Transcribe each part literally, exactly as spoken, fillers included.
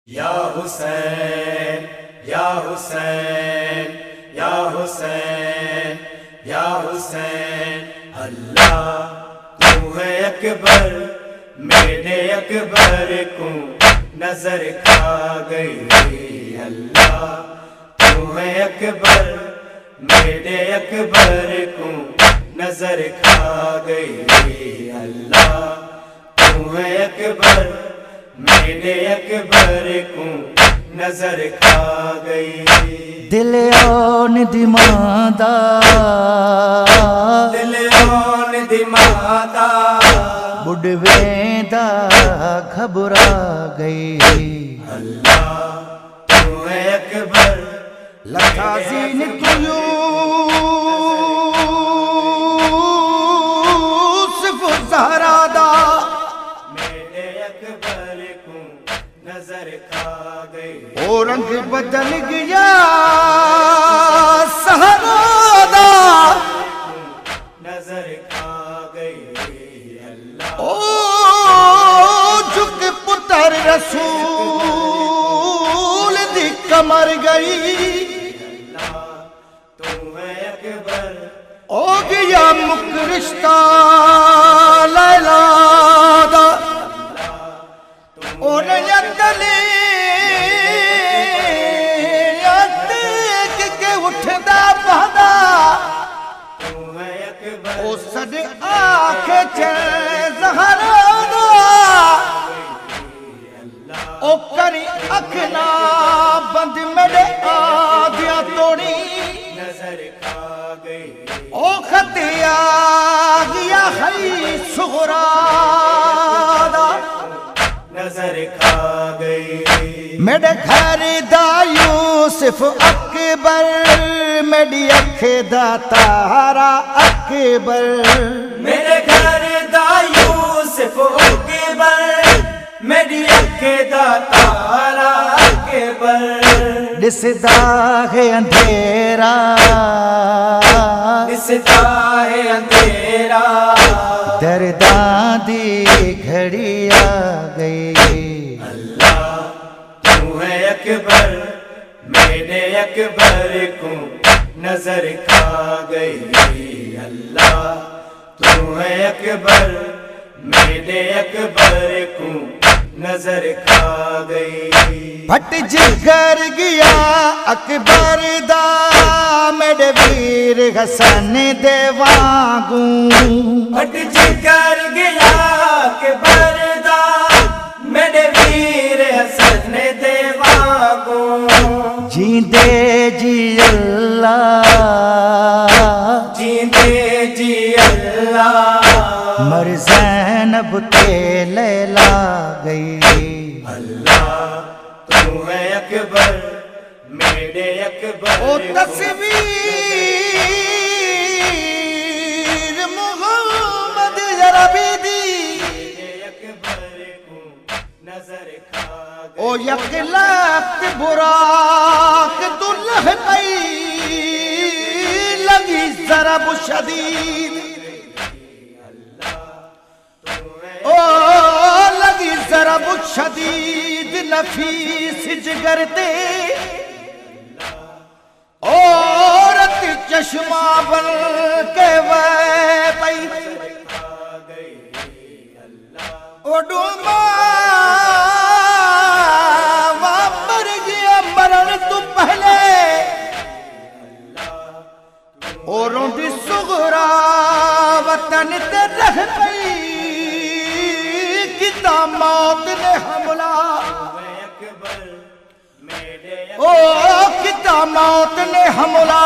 یا حسین یا حسین یا حسین یا حسین اللہ تو ہے اکبر میرے اکبر کو نظر کھا گئی اللہ تو ہے اکبر میرے اکبر کو نظر کھا گئی اللہ تو ہے اکبر میرے اکبر کو نظر کھا گئی دل اون دمادا دل اون دمادا بڑھ ویندا گھبرا گئی اللہ تو ہے اکبر لکھا زین تو یوسف زہرا دا میرے اکبر کو نظر کھا گئی او رنگ بدل گیا سہرا دا نظر کھا گئی اللہ او جھک پتر رسول دی کمر گئی تو ہے اکبر او گیا مک رشتہ لیلا دا او نیتلی دیکھ کے اٹھدا بہدا تو ہے اکبر او سڈ آنکھیں چلے زہرا دا او کری اکھنا بند میرے آدھیاں توڑی نظر کھا گئی او خطیا گیا خی صغرا دا نظر کھا گئی میرے گھر دا یوسف اکبر میری اکھ دا تارا اکبر میرے گھر دا یوسف اکبر میری اکھ دا تارا اکبر دسدا ہے اندھیرا دسدا ہے اندھیرا درداں دی گھڑی آ گئی اللہ تو ہے اکبر میرے اکبر کو نظر کھا گئی اللہ تو ہے اکبر میرے اکبر کو نظر کھا گئی پھٹ جگر گیا اکبر دا میرے ویر حسن دے وانگوں پھٹ جگر گیا اکبر دا میرے ویر حسن دے وانگوں جیندے جی اللہ جیندے جی اللہ مر زینب تے لیلا گئی اللہ تو ہے اکبر میرے اکبر او تصویر محمد عربی دی میرے اکبر کو نظر کھا گئی او یک لخت براق دلہ پئی لگی ضرب شدید او لگی ضرب شدید نفیس جگر تے عورت چشمہ بن کے وے پئی او ڈوما مر گیا مرن تو پہلے او روندی صغرا وطن تے رہ پئی کتا موت نے حملہ او کتا موت نے حملہ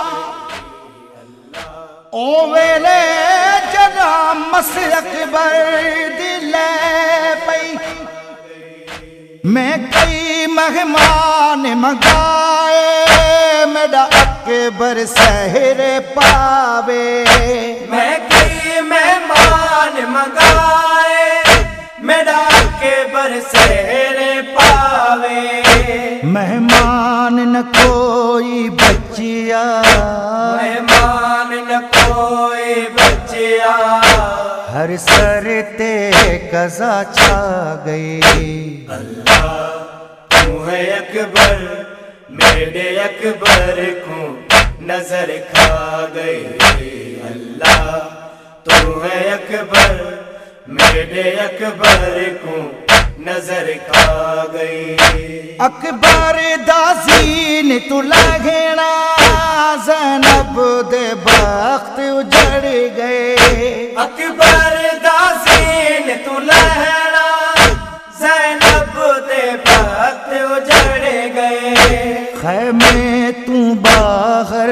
او ویلے جنا مس اکبر دی لے پئی میں کئی مہمان منگائے میرا اکبر سحر پاوے میں کئی مہمان منگائے میرا اکبر سحر پاوے مہمان نہ کوئی بچیا مہمان نہ کوئی بچیا ہر سر تے قضا چھا گئی اللہ اکبر میرے اکبر کو نظر کھا گئی اللہ تو ہے اکبر میرے اکبر کو نظر کھا گئی اکبر دازین تو لگنا زینب دے بخت اجڑ گئے اکبر دازین تو لہنا زینب دے بخت اجڑ گئے خیمے تو باہر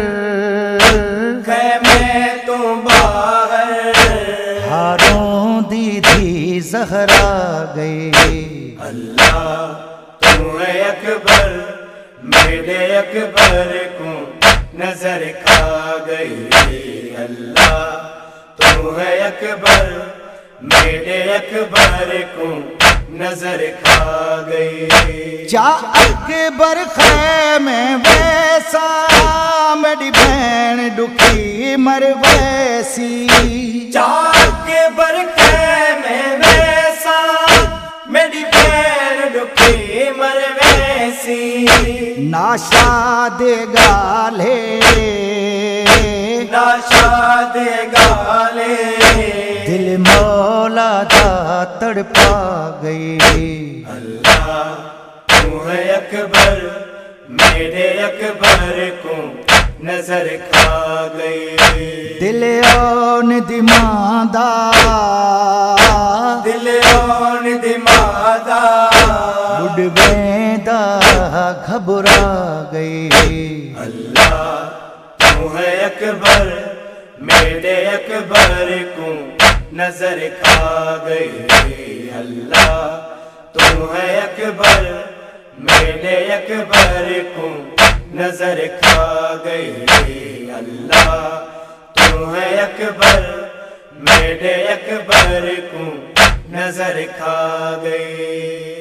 خیمے تو باہر ہاروں دی دی زہرا گئی اللہ تو ہے اکبر میرے اکبر کو نظر کھا گئی اللہ تو ہے اکبر میرے اکبر کو نظر کھا گئی جا اکبر خیمے ویسا میری بہن دکھی مر ویسی چاک برکھے میں ویسا میری بہن دکھی مر ویسی ناشاد گالے ناشاد گالے دل مولا دا تڑپا گئی اللہ تو ہے اکبر میرے اکبر کو نظر کھا گئی دل اون دمادا دل اون دمادا بڑھ بیدا گھبرا گئی اللہ تو ہے اکبر میرے اکبر کو نظر کھا گئی اللہ تو ہے اکبر میرے اکبر کو نظر کھا گئی اللہ تو ہے اکبر میرے اکبر کو نظر کھا گئی